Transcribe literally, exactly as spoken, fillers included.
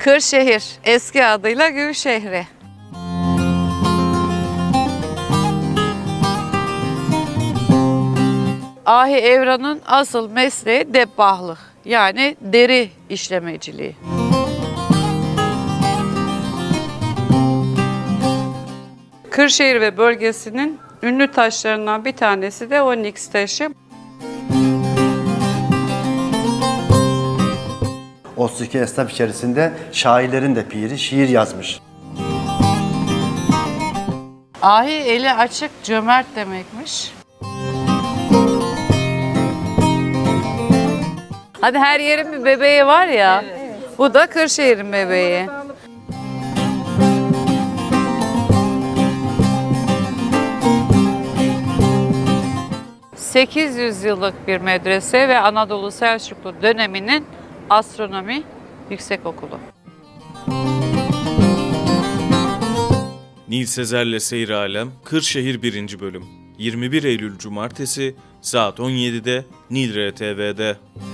Kırşehir, eski adıyla Gülşehri. Ahi Evran'ın asıl mesleği debbahlık, yani deri işlemeciliği. Kırşehir ve bölgesinin ünlü taşlarından bir tanesi de onyx taşı. otuz iki esnaf içerisinde şairlerin de piri şiir yazmış. Ahi eli açık, cömert demekmiş. Hadi her yerin bir bebeği var ya. Evet. Bu da Kırşehir'in bebeği. sekiz yüz yıllık bir medrese ve Anadolu Selçuklu döneminin astronomi yüksekokulu. Nil Sezer'le Seyir Alem, Kırşehir birinci bölüm. yirmi bir Eylül Cumartesi saat on yedide Nil R T V'de.